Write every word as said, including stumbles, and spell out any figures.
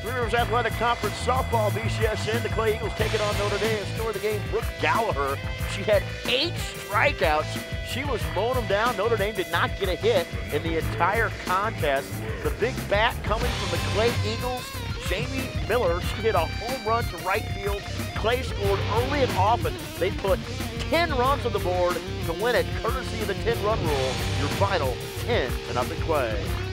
Three Rivers Athletic Conference softball, B C S N. The Clay Eagles take it on Notre Dame. Score of the game, Brooke Gallagher. She had eight strikeouts. She was mowing them down. Notre Dame did not get a hit in the entire contest. The big bat coming from the Clay Eagles, Jamie Miller. She hit a home run to right field. Clay scored early and often. They put ten runs on the board to win it, courtesy of the ten-run rule. Your final ten to nothing Clay.